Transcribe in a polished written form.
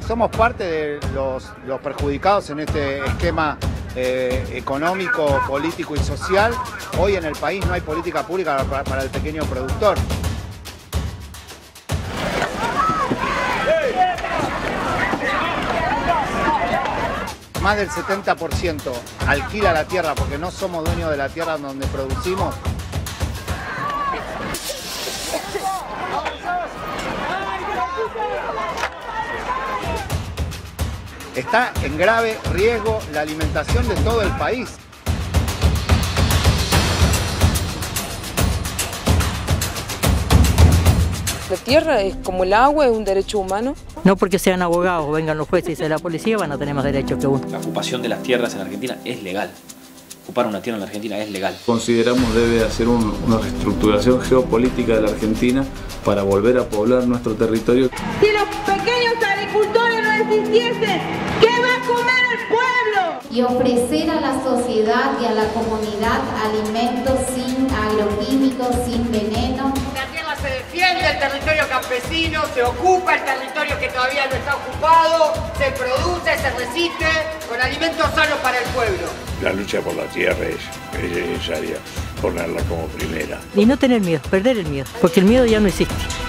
somos parte de los perjudicados en este esquema económico, político y social. Hoy en el país no hay política pública para el pequeño productor. Más del 70% alquila la tierra porque no somos dueños de la tierra donde producimos. Está en grave riesgo la alimentación de todo el país. La tierra es como el agua, es un derecho humano. No porque sean abogados, vengan los jueces y sea la policía, van a tener más derechos que uno. La ocupación de las tierras en Argentina es legal. Ocupar una tierra en la Argentina es legal. Consideramos debe hacer una reestructuración geopolítica de la Argentina para volver a poblar nuestro territorio. Si los pequeños agricultores no existiesen, ¿qué va a comer el pueblo? Y ofrecer a la sociedad y a la comunidad alimentos sin agroquímicos, sin veneno. La tierra se defiende, el territorio campesino, se ocupa el territorio que todavía no está ocupado, se produce, se resiste con alimentos sanos para el pueblo. La lucha por la tierra es necesaria ponerla como primera. Y no tener miedo, perder el miedo, porque el miedo ya no existe.